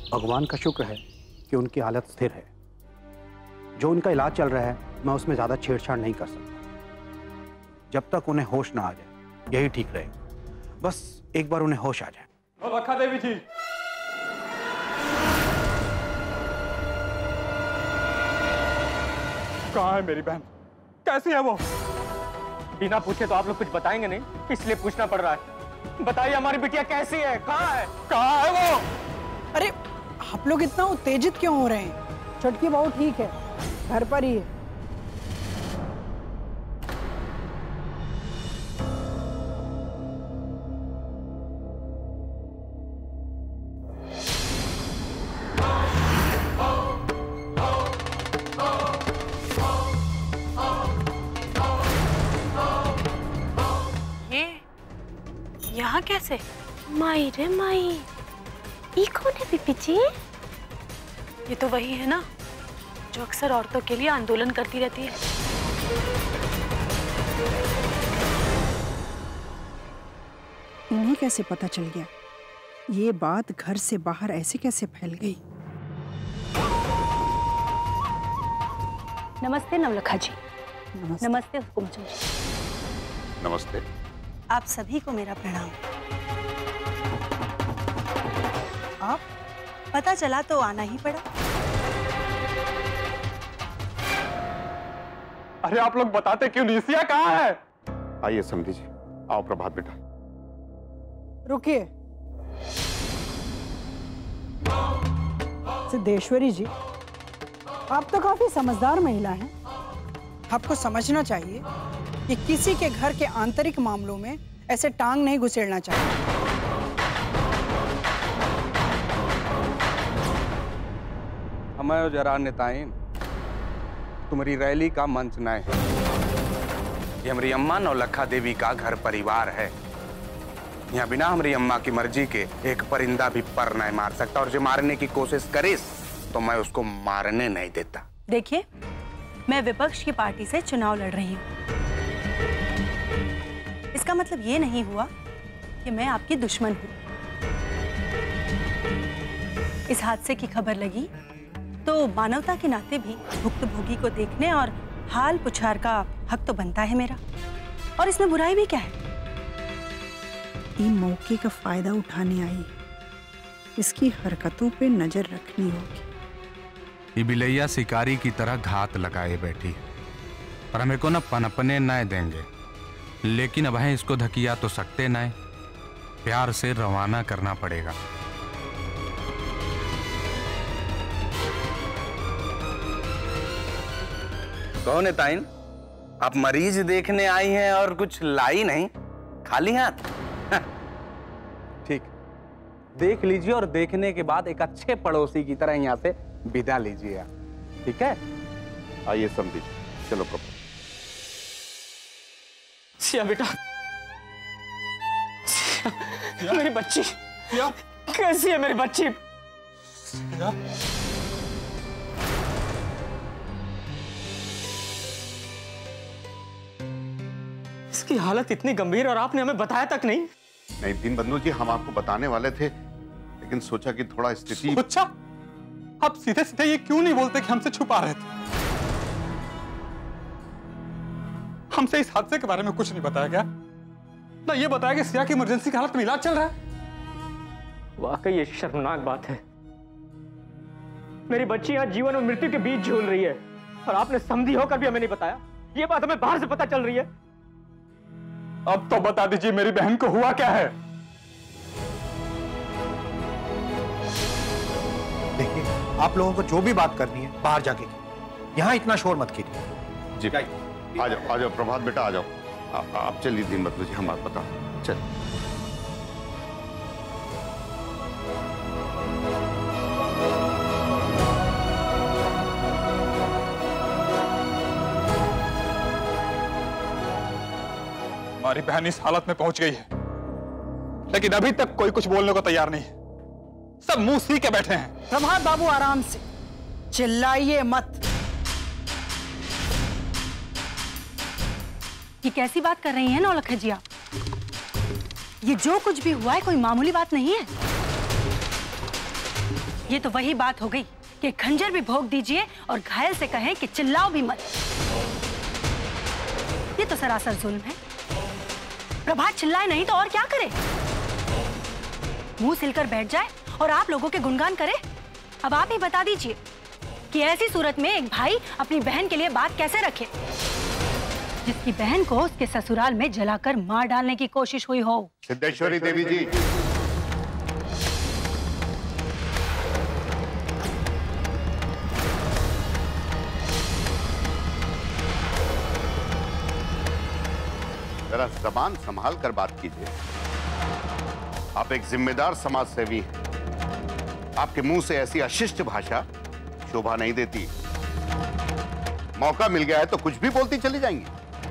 भगवान का शुक्र है कि उनकी हालत स्थिर है। जो उनका इलाज चल रहा है मैं उसमें ज्यादा छेड़छाड़ नहीं कर सकता। जब तक उन्हें होश ना आ जाए यही ठीक रहेगा। बस एक बार उन्हें होश आ जाए। लखा देवी जी, कहाँ है मेरी बहन? कैसी है वो? बिना पूछे तो आप लोग कुछ बताएंगे नहीं, इसलिए पूछना पड़ रहा है। बताइए हमारी बिटिया कैसी है, कहाँ है? कहाँ है वो? अरे आप लोग इतना उत्तेजित क्यों हो रहे हैं? छुटकी बहू ठीक है, घर पर ही है। यहाँ कैसे? माई रे माई, ये कौन है पिपी जी? ये तो वही है ना जो अक्सर औरतों के लिए आंदोलन करती रहती है। इन्हें कैसे पता चल गया? ये बात घर से बाहर ऐसे कैसे फैल गई? नमस्ते नवलखा जी। नमस्ते। नमस्ते हुकुम जी। नमस्ते। आप सभी को मेरा प्रणाम। आप पता चला तो आना ही पड़ा। अरे आप लोग बताते क्यों नहीं? सिया कहाँ है? आइए समधी जी, आओ प्रभात बेटा। रुकिए सिद्धेश्वरी जी, आप तो काफी समझदार महिला हैं। आपको समझना चाहिए कि किसी के घर के आंतरिक मामलों में ऐसे टांग नहीं घुसेड़ना चाहिए। हमें जरा नेताइन तुम्हारी रैली का मंच न है। ये हमारी अम्मा नौलखा देवी का घर परिवार है। यहाँ बिना हमारी अम्मा की मर्जी के एक परिंदा भी पर नहीं मार सकता, और जो मारने की कोशिश करे तो मैं उसको मारने नहीं देता। देखिए, मैं विपक्ष की पार्टी से चुनाव लड़ रही हूँ। इसका मतलब ये नहीं हुआ कि मैं आपकी दुश्मन हूँ। इस हादसे की खबर लगी तो मानवता के नाते भी भुक्तभोगी को देखने और हाल पुछार का हक तो बनता है मेरा। और इसमें बुराई भी क्या है? ये मौके का फायदा उठाने आई, इसकी हरकतों पे नजर रखनी होगी। ये बिलैया शिकारी की तरह घात लगाए बैठी, पर हमें को न पनपने न देंगे। लेकिन अब है इसको धकिया तो सकते न, प्यार से रवाना करना पड़ेगा। कौन है ताइन? आप मरीज देखने आई हैं और कुछ लाई नहीं, खाली हाथ? ठीक, देख लीजिए और देखने के बाद एक अच्छे पड़ोसी की तरह यहाँ से विदा लीजिए, ठीक है? आइए समधी जी, चलो प्रभु। सिया बेटा, सिया, मेरी बच्ची कैसी है? मेरी बच्ची इसकी हालत इतनी गंभीर और आपने हमें बताया तक नहीं। नहीं दीनबंधु जी, हम आपको बताने वाले थे, लेकिन सोचा कि थोड़ा स्थिति। अच्छा, आप सीधे सीधे ये क्यों नहीं बोलते कि हमसे छुपा रहे थे? हमसे इस हादसे के बारे में कुछ नहीं बताया गया, ना ये बताया कि सिया की इमरजेंसी की हालत में इलाज चल रहा है। वाकई ये शर्मनाक बात है। मेरी बच्ची यहाँ जीवन और मृत्यु के बीच झूल रही है और आपने समधी होकर भी हमें नहीं बताया। ये बात हमें बाहर से पता चल रही है। अब तो बता दीजिए मेरी बहन को हुआ क्या है? देखिए, आप लोगों को जो भी बात करनी है बाहर जाके कीजिए, यहाँ इतना शोर मत कीजिए। जी आ जाओ प्रभात बेटा, आ जाओ। आप चलिए दीनबंधु जी, हम बात बताओ। चल हमारी बहन इस हालत में पहुंच गई है, लेकिन अभी तक कोई कुछ बोलने को तैयार नहीं है। सब मुंह सी के बैठे हैं। प्रभात बाबू, आराम से, चिल्लाइए मत। ये कैसी बात कर रही हैं नौलखा जी आप? ये जो कुछ भी हुआ है कोई मामूली बात नहीं है। ये तो वही बात हो गई कि खंजर भी भोंक दीजिए और घायल से कहें कि चिल्लाओ भी मत। ये तो सरासर जुल्म है। प्रभात चिल्लाए नहीं तो और क्या करे? मुंह सिलकर बैठ जाए और आप लोगों के गुणगान करे। अब आप ही बता दीजिए कि ऐसी सूरत में एक भाई अपनी बहन के लिए बात कैसे रखे, जिसकी बहन को उसके ससुराल में जलाकर मार डालने की कोशिश हुई हो। सिद्धेश्वरी देवी जी, जरा जबान संभाल कर बात कीजिए। आप एक जिम्मेदार समाज सेवी हैं। आपके मुंह से ऐसी अशिष्ट भाषा शोभा नहीं देती। मौका मिल गया है तो कुछ भी बोलती चली जाएंगी।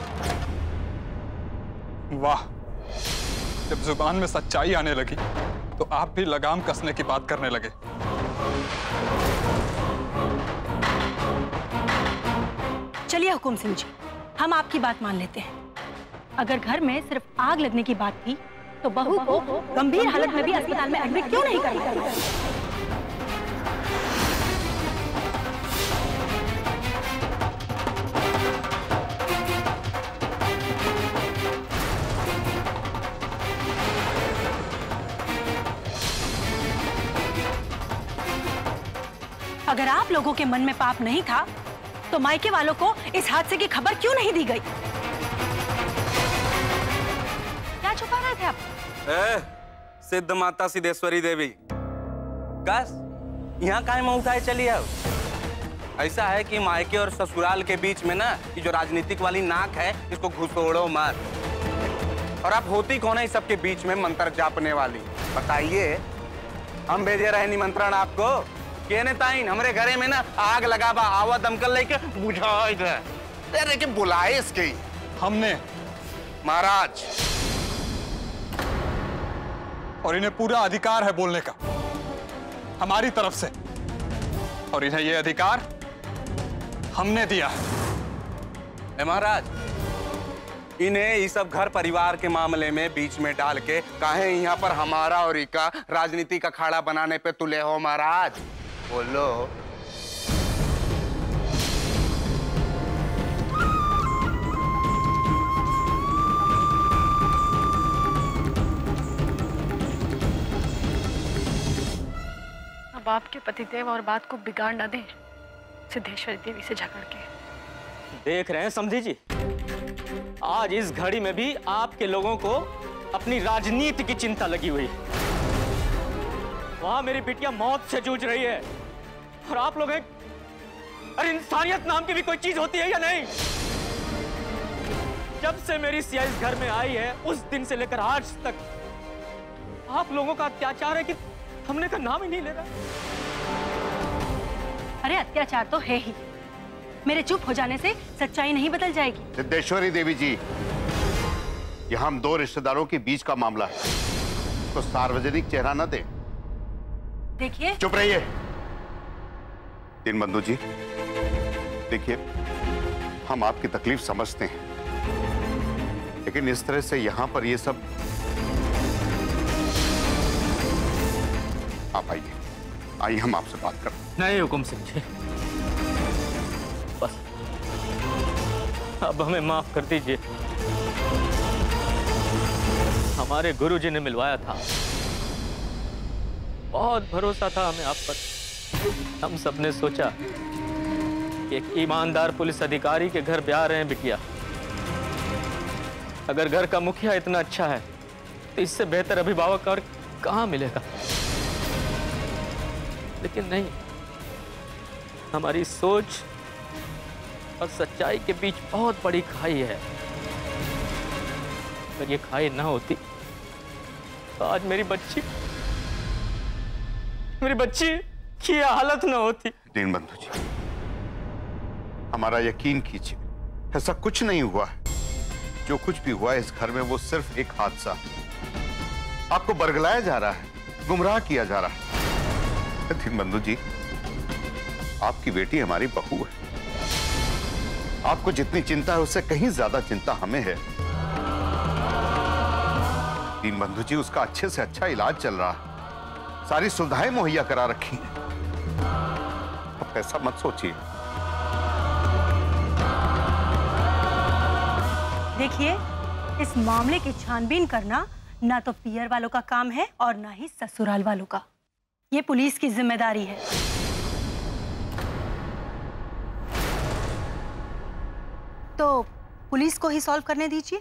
वाह, जब जुबान में सच्चाई आने लगी तो आप भी लगाम कसने की बात करने लगे। चलिए हुकुम सिंह जी, हम आपकी बात मान लेते हैं। अगर घर में सिर्फ आग लगने की बात थी तो बहू को गंभीर हालत में भी अस्पताल में एडमिट क्यों नहीं करना? अगर आप लोगों के मन में पाप नहीं था तो मायके वालों को इस हादसे की खबर क्यों नहीं दी गई? क्या छुपा रहे थे आप? सिद्ध माता सिद्धेश्वरी देवी, कस यहाँ काहे में उठाए चली है? ऐसा है कि मायके और ससुराल के बीच में ना ये जो राजनीतिक वाली नाक है, इसको घुसोड़ो मत। और आप होती कौन है इस सबके बीच में मंत्र जापने वाली? बताइए, हम भेजे रहे निमंत्रण आपको। केने ताइन हमरे घरे में ना आग लगाबा, आवा दमकल लेके बुझाओ इधर। तेरे के बुलाए इसके हमने महाराज, और इन्हें पूरा अधिकार है बोलने का हमारी तरफ से, और इन्हें यह अधिकार हमने दिया है। महाराज, इन्हें इस सब घर परिवार के मामले में बीच में डाल के काहे यहाँ पर हमारा और इनका राजनीति का अखाड़ा बनाने पे तुले हो? महाराज बोलो। अब आपके पतिदेव और बात को बिगाड़ ना दें सिद्धेश्वरी देवी से झगड़ के। देख रहे हैं समधी जी, आज इस घड़ी में भी आपके लोगों को अपनी राजनीति की चिंता लगी हुई। वहां मेरी बिटिया मौत से जूझ रही है और आप लोग हैं, अरे इंसानियत नाम की भी कोई चीज होती है या नहीं? जब से मेरी सिया इस घर में आई है उस दिन से लेकर आज तक आप लोगों का अत्याचार है कि हमने का नाम ही नहीं ले रहा। अरे अत्याचार तो है ही, मेरे चुप हो जाने से सच्चाई नहीं बदल जाएगी। सिद्धेश्वरी देवी जी, यह हम दो रिश्तेदारों के बीच का मामला है, तो सार्वजनिक चेहरा न दे। देखिए, चुप रहिए। दीनबंधु जी, देखिए, हम आपकी तकलीफ समझते हैं, लेकिन इस तरह से यहां पर ये सब। आप आइए, हम आपसे बात करें। नहीं हुकुम सिंह जी, बस अब हमें माफ कर दीजिए। हमारे गुरुजी ने मिलवाया था, बहुत भरोसा था हमें आप पर। हम सबने सोचा कि एक ईमानदार पुलिस अधिकारी के घर ब्याह रहे हैं बिटिया। अगर घर का मुखिया इतना अच्छा है तो इससे बेहतर अभिभावक और कहां मिलेगा। लेकिन नहीं, हमारी सोच और सच्चाई के बीच बहुत बड़ी खाई है। अगर ये खाई ना होती तो आज मेरी बच्ची की हालत ना होती। दीनबंधु जी, हमारा यकीन कीजिए, ऐसा कुछ नहीं हुआ है। जो कुछ भी हुआ है इस घर में वो सिर्फ एक हादसा है। आपको बरगलाया जा रहा है, गुमराह किया जा रहा है। दीनबंधु जी, आपकी बेटी हमारी बहू है। आपको जितनी चिंता है उससे कहीं ज्यादा चिंता हमें है। दीनबंधु जी, उसका अच्छे से अच्छा इलाज चल रहा है। सारी सुविधाएं मुहैया करा रखी हैं। आप ऐसा मत सोचिए। देखिए, इस मामले की छानबीन करना ना तो पियर वालों का काम है और ना ही ससुराल वालों का। ये पुलिस की जिम्मेदारी है। तो पुलिस को ही सॉल्व करने दीजिए।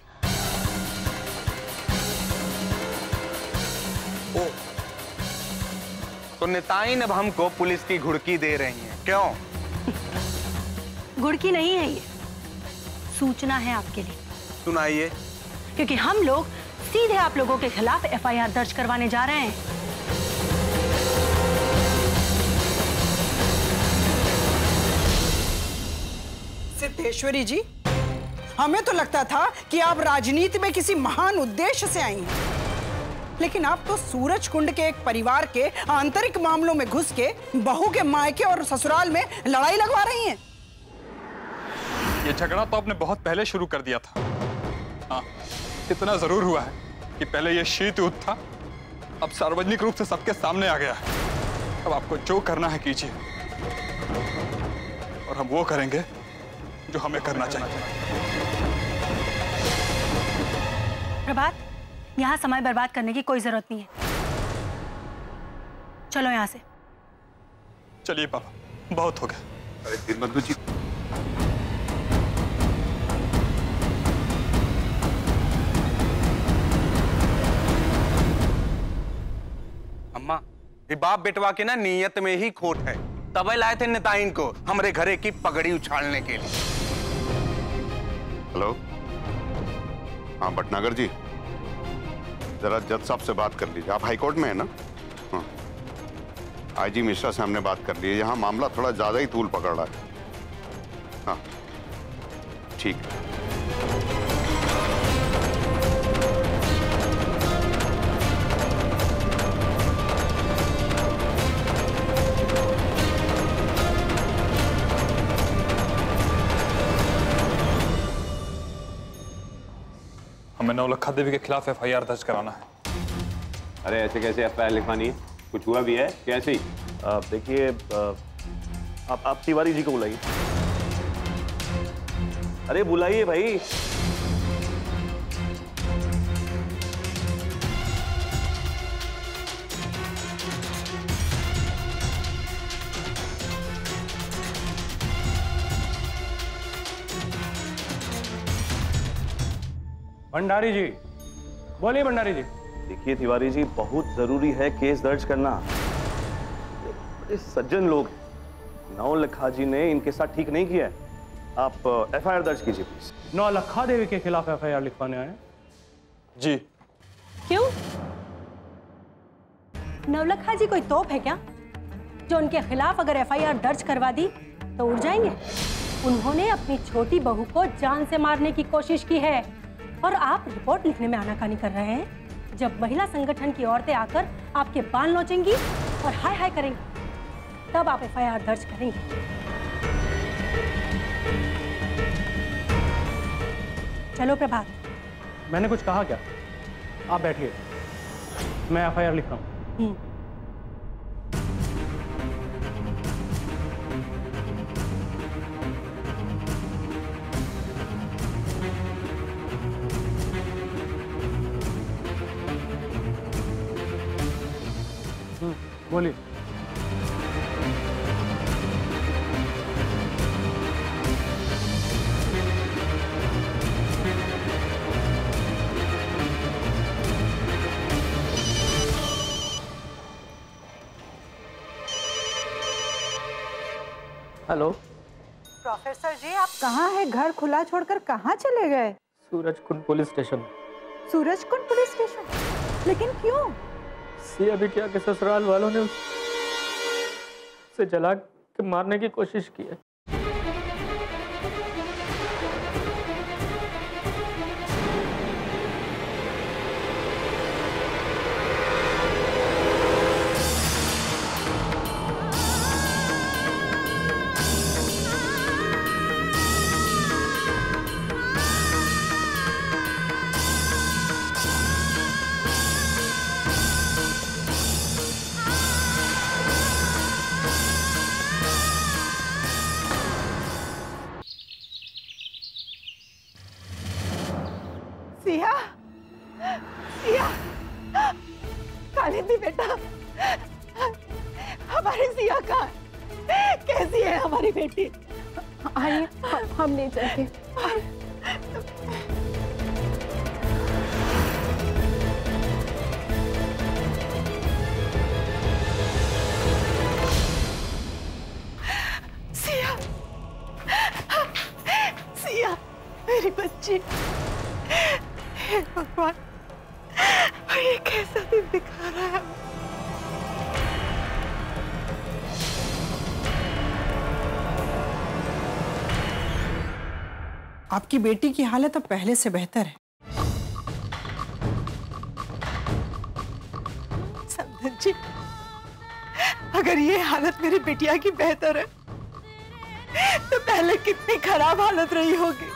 तो नेताइन अब हमको पुलिस की घुड़की दे रही हैं, क्यों? घुड़की नहीं है ये, सूचना है आपके लिए। सुनाइए। क्योंकि हम लोग सीधे आप लोगों के खिलाफ एफआईआर दर्ज करवाने जा रहे हैं। सिद्धेश्वरी जी, हमें तो लगता था कि आप राजनीति में किसी महान उद्देश्य से आई हैं, लेकिन आप तो सूरज कुंड के एक परिवार के आंतरिक मामलों में घुस के बहू के मायके और ससुराल में लड़ाई लगवा रही हैं। ये झगड़ा तो आपने बहुत पहले शुरू कर दिया था। हाँ, इतना जरूर हुआ है कि पहले ये शीत युद्ध था, अब सार्वजनिक रूप से सबके सामने आ गया है। अब आपको जो करना है कीजिए, और हम वो करेंगे जो हमें करना चाहिए। प्रभात, यहाँ समय बर्बाद करने की कोई जरूरत नहीं है। चलो यहाँ से। चलिए पापा, बहुत हो गया। अरे दीनबंधु जी, अम्मा, ये बाप बेटवा के ना नीयत में ही खोट है। तब लाए थे नेताइन को हमरे घरे की पगड़ी उछालने के लिए। हेलो, हाँ भटनागर जी, जरा जज साहब से बात कर लीजिए। आप हाईकोर्ट में है ना? हाँ, आईजी मिश्रा से हमने बात कर ली है। यहाँ मामला थोड़ा ज्यादा ही तूल पकड़ रहा है। हाँ ठीक है। हमें नवलखा देवी के खिलाफ एफआईआर दर्ज कराना है। अरे ऐसे कैसे एफआईआर लिखवानी है? कुछ हुआ भी है कैसे ही? देखिए, आप तिवारी जी को बुलाइए। अरे बुलाइए भाई। भंडारी जी, बोलिए भंडारी जी। देखिए तिवारी जी, बहुत जरूरी है केस दर्ज करना। ये सज्जन लोग, नवलखा जी ने इनके साथ ठीक नहीं किया है। आप एफआईआर दर्ज कीजिए प्लीज। नवलखा देवी के खिलाफ एफआईआर लिखवाने आए? जी। क्यों? नवलखा जी कोई तोप है क्या जो उनके खिलाफ अगर एफआईआर दर्ज करवा दी तो उड़ जाएंगे? उन्होंने अपनी छोटी बहू को जान से मारने की कोशिश की है और आप रिपोर्ट लिखने में आनाकानी कर रहे हैं। जब महिला संगठन की औरतें आकर आपके बाल नोचेंगी और हाय हाय करेंगी, तब आप एफआईआर दर्ज करेंगे। चलो प्रभात। मैंने कुछ कहा क्या? आप बैठिए, मैं एफआईआर लिख रहा हूँ। बोलिए। हेलो प्रोफेसर जी, आप कहाँ हैं? घर खुला छोड़कर कहाँ चले गए? Surajkund police station. Surajkund police station? लेकिन क्यों? सिया बिटिया के ससुराल वालों ने उसे जला के मारने की कोशिश की है। सिया, सिया, कालिंदी बेटा, हमारी सिया कहाँ है? कैसी है हमारी बेटी? आइए हम ले चलते। सिया, सिया, मेरी बच्ची, हे भगवान, ये कैसा दिन दिखा रहा है? आपकी बेटी की हालत अब पहले से बेहतर है। समधन जी, अगर ये हालत मेरी बिटिया की बेहतर है तो पहले कितनी खराब हालत रही होगी।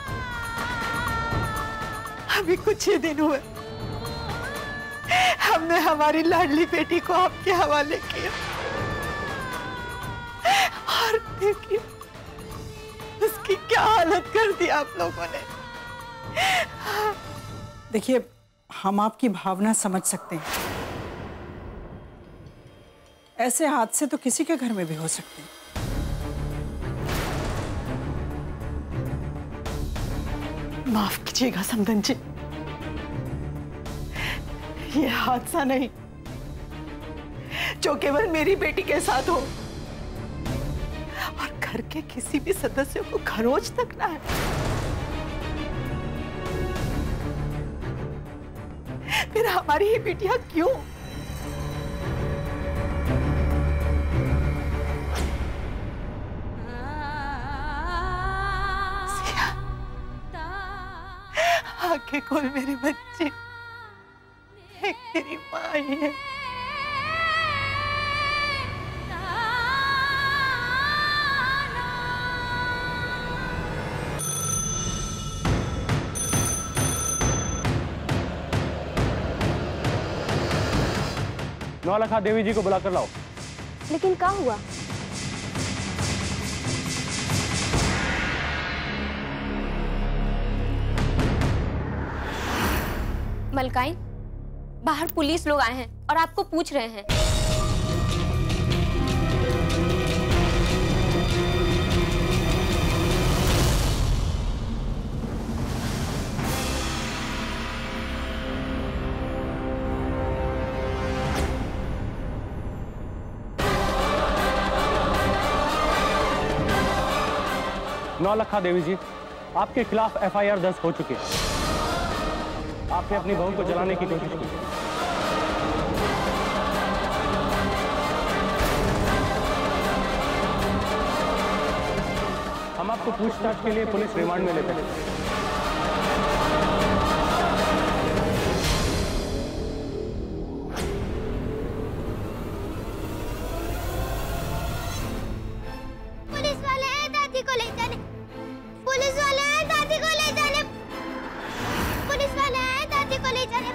अभी कुछ ही दिन हुए हमने हमारी लाडली बेटी को आपके हवाले किया और देखिए उसकी क्या हालत कर दी आप लोगों ने। देखिए, हम आपकी भावना समझ सकते हैं। ऐसे हादसे तो किसी के घर में भी हो सकते हैं। माफ कीजिएगा समधन जी, ये हादसा नहीं जो केवल मेरी बेटी के साथ हो और घर के किसी भी सदस्य को खरोच तक ना है। फिर हमारी ही बेटियां क्यों? आके खोल मेरी बच्ची, एक तेरी माँ ही है। नौलखा देवी जी को बुलाकर लाओ। लेकिन क्या हुआ? मलकाइन, बाहर पुलिस लोग आए हैं और आपको पूछ रहे हैं। नौलखा देवी जी, आपके खिलाफ एफआईआर दर्ज हो चुकी है। आपने अपनी बहू को जलाने की कोशिश की। हम आपको पूछताछ के लिए पुलिस रिमांड में लेते हैं। पुलिस वाले हैं दादी को ले जाने। पुलिस वाले हैं दादी को ले जाने। पुलिस वाले हैं दादी को ले जाने।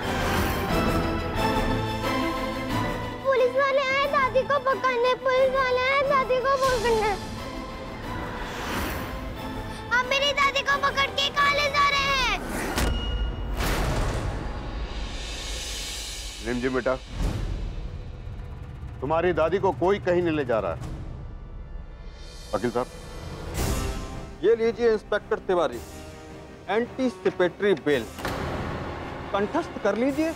पुलिस वाले हैं दादी को पकड़ने। पुलिस वाले हैं दादी को पकड़ने। आप मेरी दादी को पकड़ के कहाँ ले जा रहे हैं? रिमझी बेटा, तुम्हारी दादी को कोई कहीं नहीं ले जा रहा है। वकील साहब, ये लीजिए इंस्पेक्टर तिवारी, एंटीसिपेटरी बेल कंठस्थ कर लीजिए।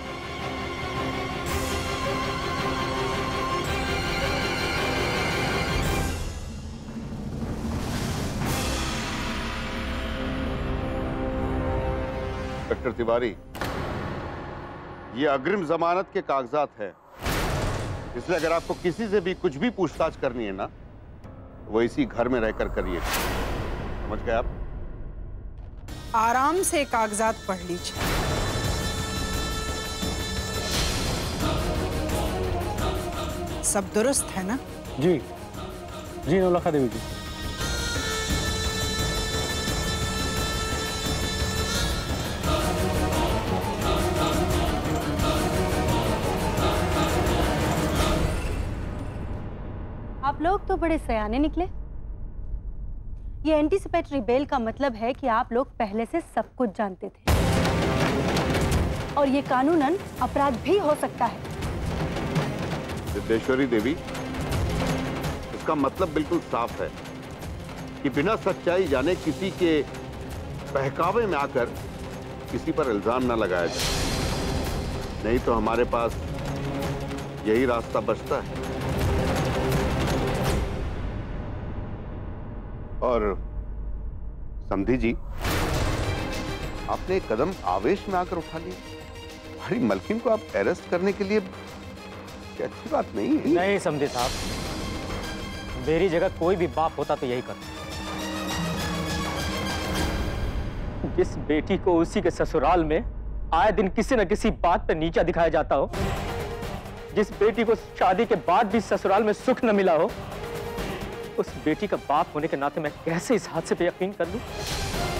इंस्पेक्टर तिवारी, ये अग्रिम जमानत के कागजात है, इसलिए अगर आपको किसी से भी कुछ भी पूछताछ करनी है ना, तो वो इसी घर में रहकर करिए। समझ गए आप? आराम से कागजात पढ़ लीजिए। सब दुरुस्त है ना? जी जी नौलखा देवी जी। आप लोग तो बड़े सयाने निकले। ये एंटीसिपेटरी बेल का मतलब है कि आप लोग पहले से सब कुछ जानते थे। और ये कानूनन अपराध भी हो सकता है। सिद्धेश्वरी देवी, इसका मतलब बिल्कुल साफ है कि बिना सच्चाई जाने किसी के बहकावे में आकर किसी पर इल्जाम न लगाया जाए, नहीं तो हमारे पास यही रास्ता बचता है। और समधी जी, आपने एक कदम आवेश में आकर उठा लिया। हमारी मलकिन को आप अरेस्ट करने के लिए क्या अच्छी बात नहीं है? नहीं समझे साहब, मेरी जगह कोई भी बाप होता तो यही करता। जिस बेटी को उसी के ससुराल में आए दिन किसी न किसी बात पर नीचा दिखाया जाता हो, जिस बेटी को शादी के बाद भी ससुराल में सुख न मिला हो, उस बेटी का बाप होने के नाते मैं कैसे इस हादसे पे यकीन कर लूं?